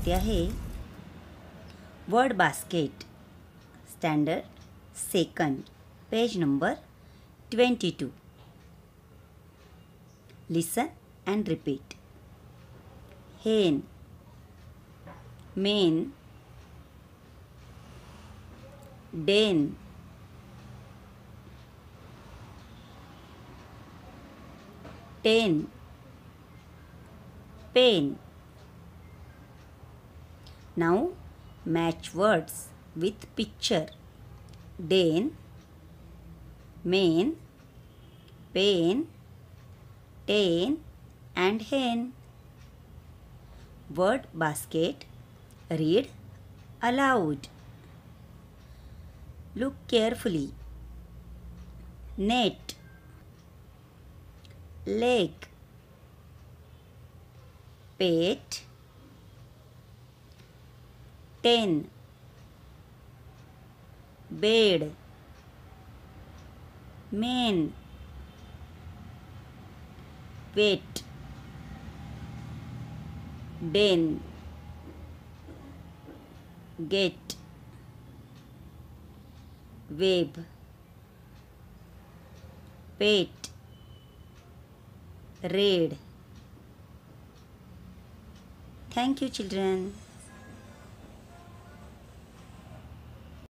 करते आहे word basket standard second page number 22. Listen and repeat. Hen, main, den, ten, pen. Now match words with picture. Den, main, pen, ten and hen. Word basket. Read aloud. Look carefully. Net, leg, pet, ten, bed, main, wet, den, get, web, pet, read. Thank you, children.